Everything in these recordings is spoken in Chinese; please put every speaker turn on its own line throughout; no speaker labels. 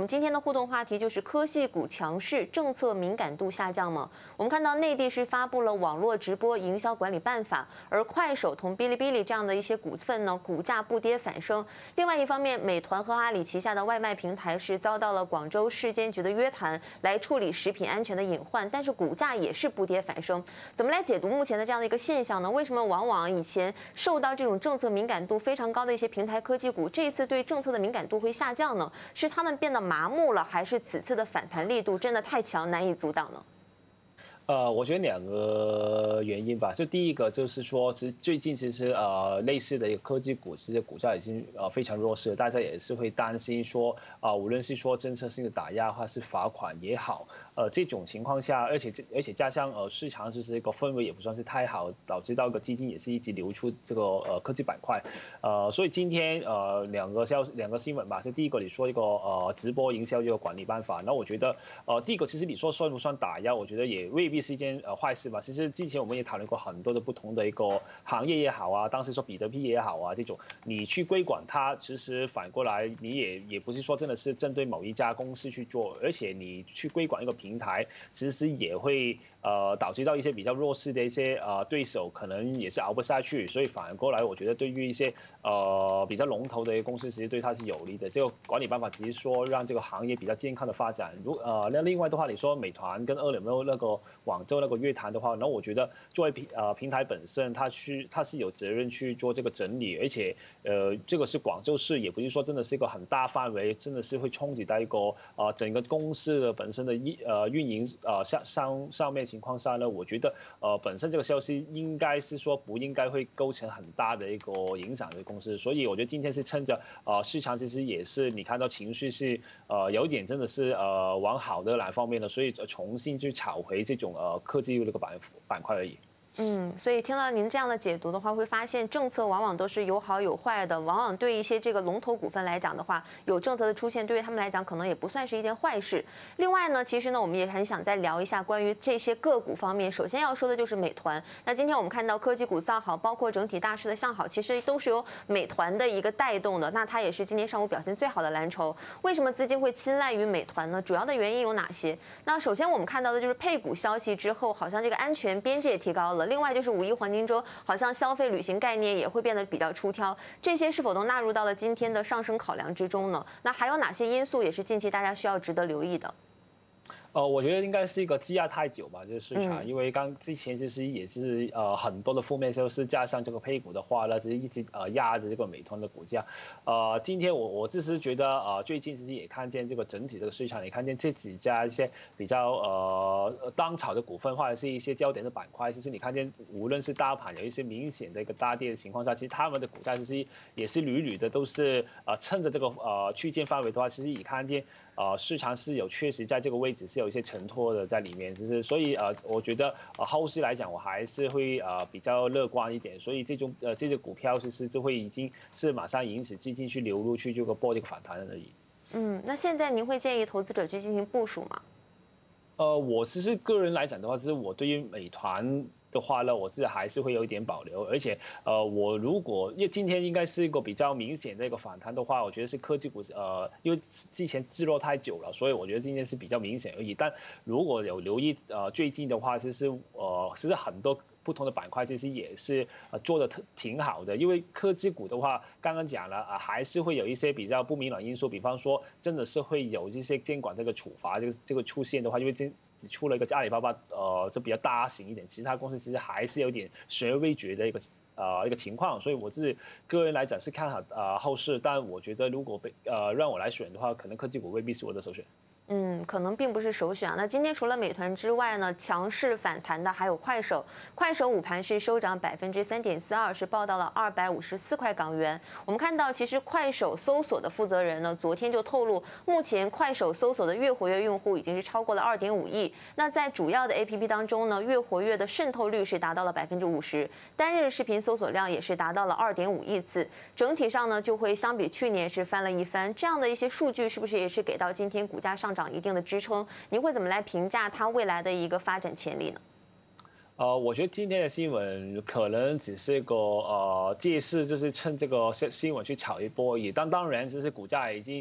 们今天的互动话题就是科技股强势，政策敏感度下降吗？我们看到内地是发布了网络直播营销管理办法，而快手同哔哩哔哩这样的一些股份呢，股价不跌反升。另外一方面，美团和阿里旗下的外卖平台是遭到了广州市监局的约谈，来处理食品安全的隐患，但是股价也是不跌反升。怎么来解读目前的这样的一个现象呢？为什么往往以前受到这种政策敏感度非常高的一些平台科技股，这一次对政策的敏感度会下降呢？是他们变得麻木了，还是此次的反弹力度真的太强，难以阻挡呢？
我觉得两个原因吧。就第一个就是说，其实最近类似的一个科技股，其实股价已经非常弱势了，大家也是会担心说无论是说政策性的打压或是罚款也好，这种情况下，而且加上市场就是一个氛围也不算是太好，导致到一个基金也是一直流出这个科技板块，所以今天两个新闻吧。就第一个你说一个直播营销这个管理办法，那我觉得第一个其实你说算不算打压，我觉得也未必是一件坏事吧。其实之前我们也讨论过很多的不同的一个行业也好啊，当时说比特币也好啊，这种你去规管它，其实反过来你也不是说真的是针对某一家公司去做，而且你去规管一个平台，其实也会导致到一些比较弱势的一些对手可能也是熬不下去，所以反过来我觉得对于一些比较龙头的一个公司，其实对它是有利的。这个管理办法只是说让这个行业比较健康的发展。那另外的话，你说美团跟2.6那个广州那个约谈的话，那我觉得作为平台本身，它是有责任去做这个整理，而且这个是广州市，也不是说真的是一个很大范围，真的是会冲击到一个整个公司的本身的运营上面情况下呢，我觉得本身这个消息应该是说不应该会构成很大的一个影响的公司，所以我觉得今天是趁着市场其实也是你看到情绪是有点真的是往好的那方面的，所以重新去炒回这种科技这个板块而已。
所以听到您这样的解读的话，会发现政策往往都是有好有坏的，往往对一些这个龙头股份来讲的话，有政策的出现，对于他们来讲可能也不算是一件坏事。另外呢，其实呢，我们也很想再聊一下关于这些个股方面。首先要说的就是美团。那今天我们看到科技股造好，包括整体大势的向好，其实都是由美团的一个带动的。那它也是今天上午表现最好的蓝筹。为什么资金会青睐于美团呢？主要的原因有哪些？那首先我们看到的就是配股消息之后，好像这个安全边界提高了。另外就是五一黄金周，好像消费旅行概念也会变得比较出挑，这些是否都纳入到了今天的上升考量之中呢？那还有哪些因素也是近期大家需要值得留意的？
我觉得应该是一个积压太久吧，就是市场，因为之前其实也是很多的负面消息，加上这个配股的话呢，其实一直压着这个美团的股价。今天我只是觉得最近其实也看见这个整体这个市场，也看见这几家一些比较当炒的股份或者是一些焦点的板块，其实你看见无论是大盘有一些明显的一个大跌的情况下，其实他们的股价其实也是屡屡的都是趁着这个区间范围的话，其实也看见市场是有确实在这个位置是有一些承托的在里面，就是所以我觉得后市来讲我还是会比较乐观一点，所以这些股票其实就会已经是马上引起资金去流入去这个波这个反弹而已。
那现在您会建议投资者去进行部署吗？
我其实个人来讲的话，就是我对于美团的话呢，我自己还是会有一点保留，而且我如果因为今天应该是一个比较明显的一个反弹的话，我觉得是科技股因为之前滞落太久了，所以我觉得今天是比较明显而已。但如果有留意最近的话，其实很多不同的板块其实也是做的挺好的，因为科技股的话，刚刚讲了还是会有一些比较不明朗因素，比方说真的是会有这些监管这个处罚这个出现的话，因为只出了一个阿里巴巴就比较大型一点，其他公司其实还是有点悬而未决的一个情况，所以我自己个人来讲是看好后市，但我觉得如果让我来选的话，可能科技股未必是我的首选。
可能并不是首选啊。那今天除了美团之外呢，强势反弹的还有快手。快手午盘是收涨3.42%，是报到了254块港元。我们看到，其实快手搜索的负责人呢，昨天就透露，目前快手搜索的月活跃用户已经是超过了2.5亿。那在主要的 APP 当中呢，月活跃的渗透率是达到了50%，单日视频搜索量也是达到了2.5亿次。整体上呢，就会相比去年是翻了一番。这样的一些数据，是不是也是给到今天股价上涨一定的支撑？您会怎么来评价它未来的一个发展潜力呢？
我觉得今天的新闻可能只是个借势，就是趁这个新闻去炒一波而已。但当然，就是股价已经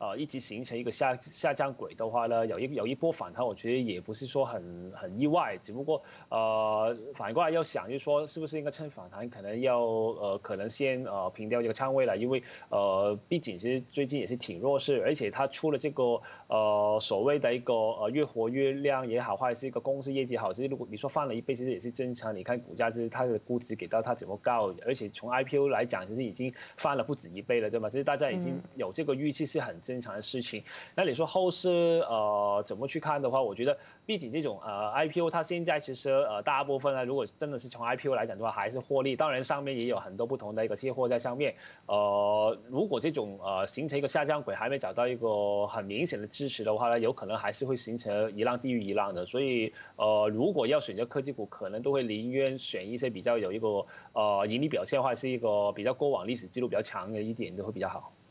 一直形成一个下降轨的话呢，有一波反弹，我觉得也不是说很意外，只不过反过来要想，就是说是不是应该趁反弹，可能先平掉这个仓位了，因为毕竟其实最近也是挺弱势，而且它出了这个所谓的一个越活跃量也好，或者是一个公司业绩好，其实如果你说翻了1倍，其实也是正常。你看股价就是它的估值给到它怎么高，而且从 IPO 来讲，其实已经翻了不止1倍了，对吗？其实大家已经有这个预期是很正常的事情。那你说后市怎么去看的话，我觉得毕竟这种IPO 它现在其实大部分呢，如果真的是从 IPO 来讲的话，还是获利。当然上面也有很多不同的一个期货在上面。如果这种形成一个下降轨还没找到一个很明显的支持的话呢，有可能还是会形成一浪低于一浪的。所以如果要选择科技股，可能都会宁愿选一些比较有一个盈利表现，或者是一个比较过往历史记录比较强的一点，都会比较好。